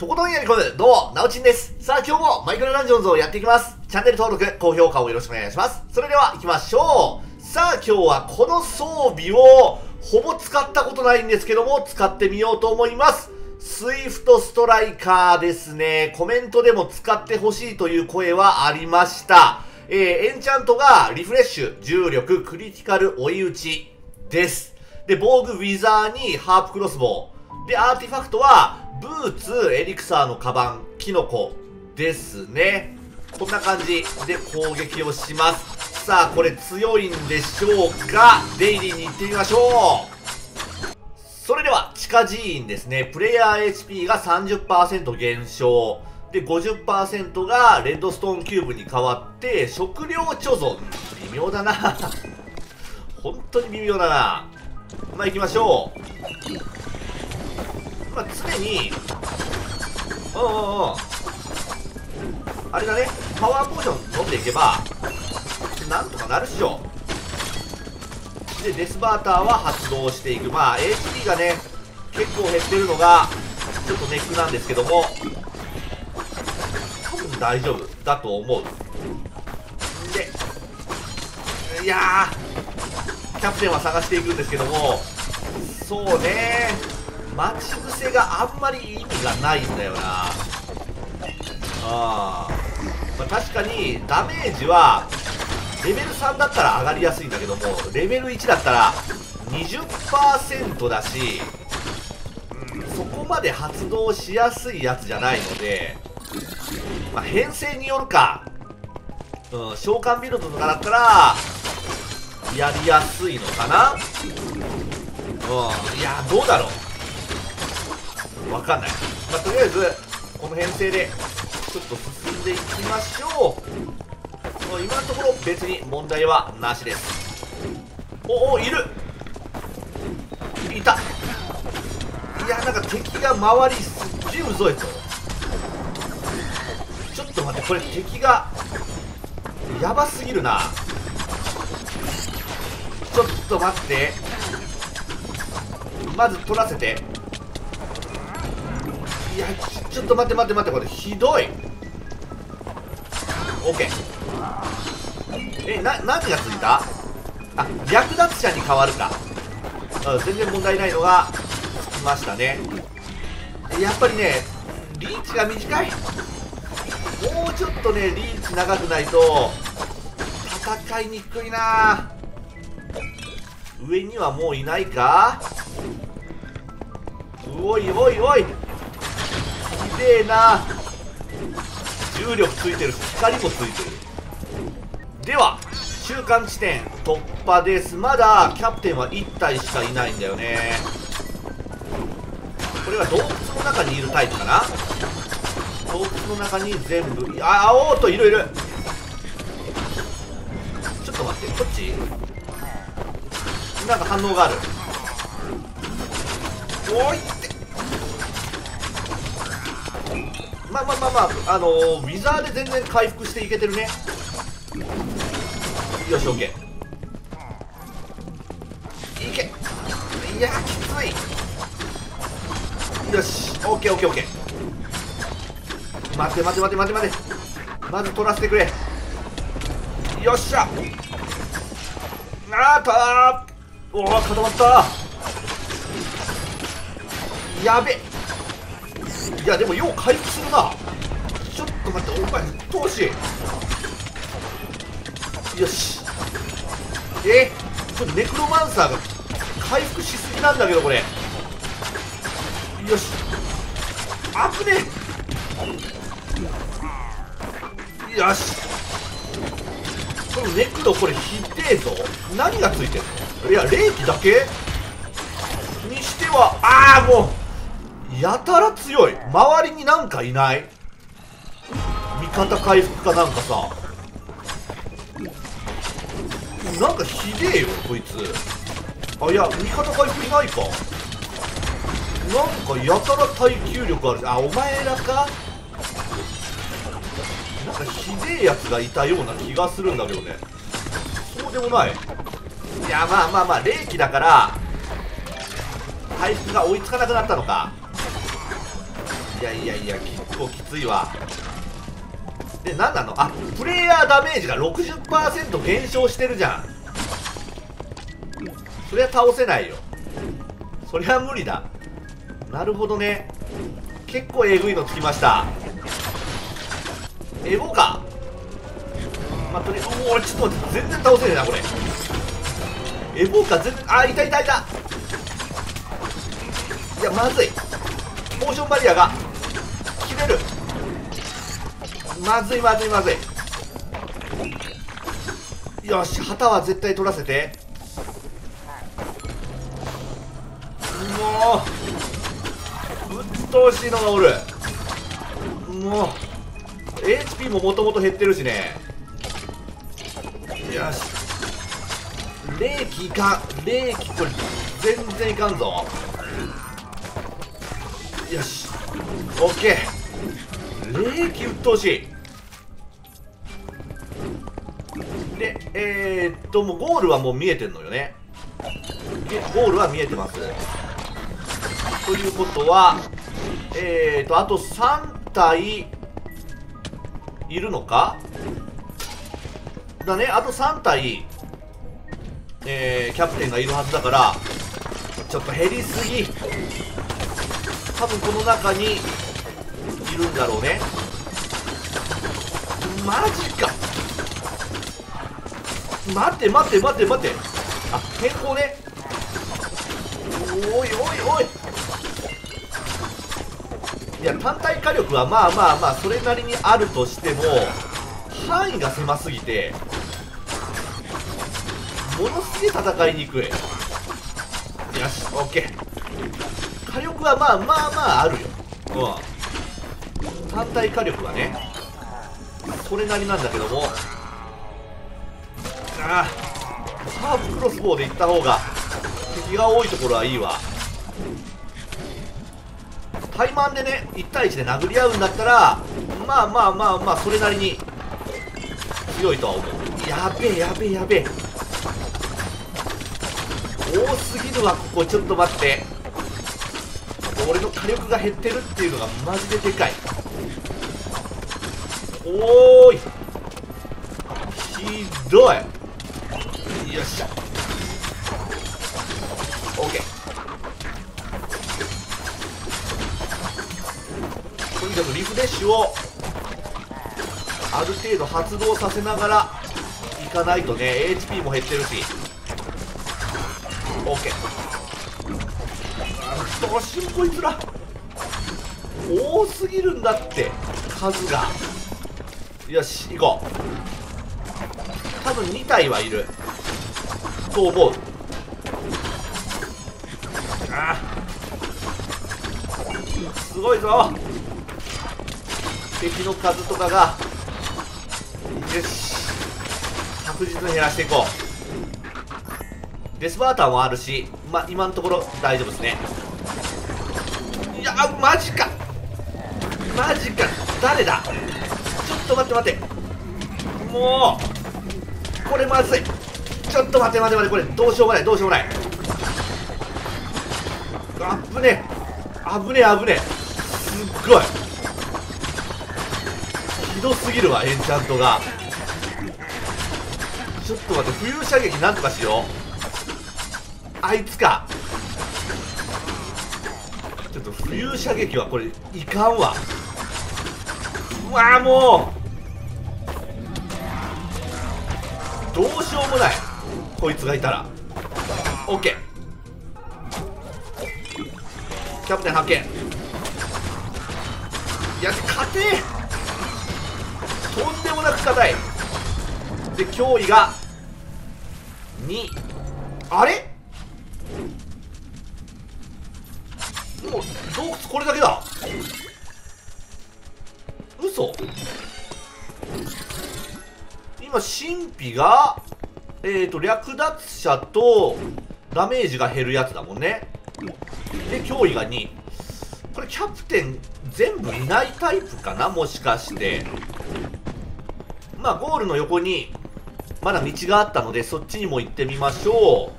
とことんやり込む、どうも、なおちんです。さあ、今日もマイクラダンジョンズをやっていきます。チャンネル登録、高評価をよろしくお願いします。それでは行きましょう。さあ、今日はこの装備を、ほぼ使ったことないんですけども、使ってみようと思います。スイフトストライカーですね。コメントでも使ってほしいという声はありました。エンチャントがリフレッシュ、重力、クリティカル追い打ちです。で、防具ウィザーにハープクロスボウ。で、アーティファクトは、ブーツ、エリクサーのカバン、キノコですね。こんな感じで攻撃をします。さあ、これ強いんでしょうか。デイリーに行ってみましょう。それでは、地下寺院ですね。プレイヤー HP が 30% 減少。で、50% がレッドストーンキューブに変わって、食料貯蔵。微妙だな。本当に微妙だな。まあ、行きましょう。まあ、常に、あれだね、パワーポーション飲んでいけば、なんとかなるっしょ。で、デスバーターは発動していく。まあ、HP がね、結構減ってるのが、ちょっとネックなんですけども、多分大丈夫だと思う。で、いやー、キャプテンは探していくんですけども、そうねー、待ち伏せがあんまり意味がないんだよな。まあ、確かにダメージはレベル3だったら上がりやすいんだけども、レベル1だったら 20% だし、そこまで発動しやすいやつじゃないので、まあ、編成によるか。召喚ビルドとかだったらやりやすいのかな。いや、どうだろう、わかんない。まあ、とりあえずこの編成でちょっと進んでいきましょう。今のところ別に問題はなしです。お、いる、いた。いや、なんか敵が周りすっげえうぞいぞ。ちょっと待って、これ敵がやばすぎるな。ちょっと待って、まず取らせて。いや、ちょっと待って、これひどい。オッケー。何がついた？あ、略奪者に変わるか。全然問題ないのがつきましたね。やっぱりね、リーチが短い。もうちょっとね、リーチ長くないと戦いにくいな。上にはもういないか。おい、ひでえな。重力ついてるし、光もついてる。では、中間地点突破です。まだキャプテンは1体しかいないんだよね。これは洞窟の中にいるタイプかな。洞窟の中に全部、おーっといる。ちょっと待って、こっちなんか反応がある。おいって、まあ、ウィザーで全然回復していけてるね。よし、オッケー、いけ。いやー、きつい。よし、オッケー。待て。まず取らせてくれ。よっしゃ。おー、固まった。やべ。いや、でもよう回復するな。ちょっと待って、お前投資。よし。ちょっとネクロマンサーが回復しすぎなんだけど、これ。よし。あぶねえ。よし。このネクロ、これひでえぞ。何がついてるの？いや、霊気だけにしては、もうやたら強い。周りになんかいない？味方回復かなんかさ、なんかひでえよこいつ。いや、味方回復いないか。なんかやたら耐久力ある。お前らか。なんかひでえやつがいたような気がするんだけどね。そうでもない。いや、まあ霊気だから回復が追いつかなくなったのか。 いやいやいや、結構きついわ。で、なんなの？あ、プレイヤーダメージが 60% 減少してるじゃん。そりゃ倒せないよ。そりゃ無理だ。なるほどね。結構えぐいのつきました。エゴか。まあ、とりあえず、おお、ちょっと待って、全然倒せねえな、これ。エボーカ全然、あ、いたいたいた。いや、まずい。モーションバリアが切れる。まずいまずいまずい。よし、旗は絶対取らせて。もううっとうしいのがおる。もう HP ももともと減ってるしね。よし、冷気いかん。冷気これ全然いかんぞ。よし、オッケー。冷気うっとうしい。で、もうゴールはもう見えてんのよね。ゴールは見えてます。ということは、あと3体いるのかだね。あと3体、キャプテンがいるはずだから、ちょっと減りすぎ。多分この中にいるんだろうね。マジか。待って待って待って待って。あ、変更ね。おいおいおい。いや、単体火力はまあまあまあそれなりにあるとしても、範囲が狭すぎてものすげえ戦いにくい。よし、オッケー。火力はまあまあまああるよ。うん、単体火力はねそれなりなんだけども、ああ、ハーフクロスボウで行った方が敵が多いところはいいわ。タイマンでね1対1で殴り合うんだったら、まあまあまあまあそれなりに強いとは思う。やべえやべえやべえ、多すぎるわ。ここちょっと待って、俺の火力が減ってるっていうのがマジででかい。おーい、ひどい。よっしゃ、オッケー。とにかくリフレッシュをある程度発動させながらいかないとね。 HP も減ってるし。 OK。 どうしよう、こいつら多すぎるんだって数が。よし、行こう。多分2体はいると思う。ああ、すごいぞ敵の数とかが。よし、確実に減らしていこう。デスバーターもあるし、まあ今のところ大丈夫ですね。いや、マジかマジか、誰だ。ちょっと待って待って、もうこれまずい。ちょっと待って待って待って、これどうしようもないどうしようもない。あぶねえ危ねえ危ねえ、すっごいひどすぎるわ、エンチャントが。ちょっと待って、浮遊射撃なんとかしよう。あいつか。ちょっと浮遊射撃はこれいかんわ。うわー、もうどうしようもない、こいつがいたら。 OK、 キャプテン発見。いや、硬え、とんでもなく硬い。で、脅威が2。あれ、もう洞窟これだけだ。嘘。今神秘が略奪者とダメージが減るやつだもんね。で、脅威が2。これキャプテン全部いないタイプかな、もしかして。まあゴールの横にまだ道があったので、そっちにも行ってみましょう。よ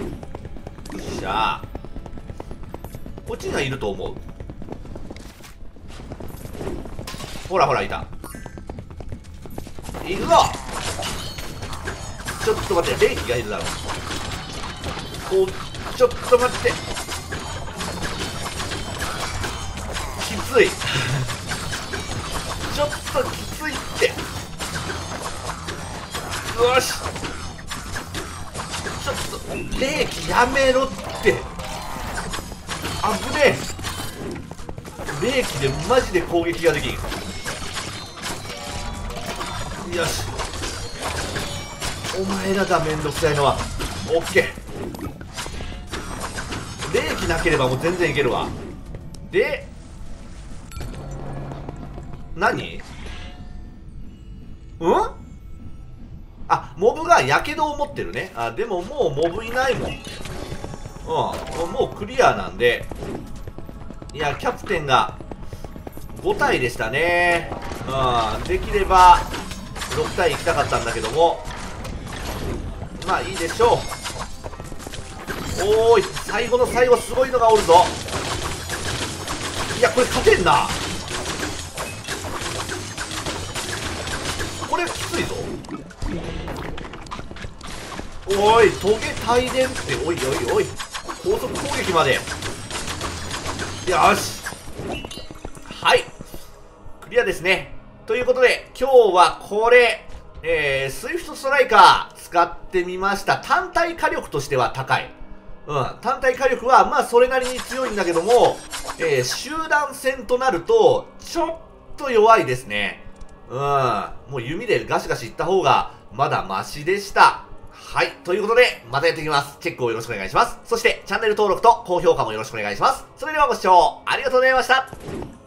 っしゃ、こっちにはいると思う。 ほらほら、いた。いくぞ。ちょっと待って、冷気がいるだろ。こう、ちょっと待って。きつい。ちょっときついって。よし。ちょっと、冷気やめろって。あぶねえ。冷気でマジで攻撃ができん。よし。お前らがめんどくさいのは。オッケー。冷気なければもう全然いけるわ。で、何？あ、モブがやけどを持ってるね。あ、でももうモブいないもん。もうクリアなんで。いや、キャプテンが5体でしたね。できれば6体行きたかったんだけども、まあいいでしょう。おーい、最後の最後すごいのがおるぞ。いや、これ勝てんな。これきついぞ。おい、トゲ帯電って、おいおいおい、高速攻撃まで。よし、はい、クリアですね。ということで今日はこれ、スイフトストライカー使ってみました。単体火力としては高い。単体火力はまあそれなりに強いんだけども、集団戦となるとちょっと弱いですね。もう弓でガシガシいった方がまだマシでした。はい。ということで、またやっていきます。チェックをよろしくお願いします。そして、チャンネル登録と高評価もよろしくお願いします。それではご視聴ありがとうございました。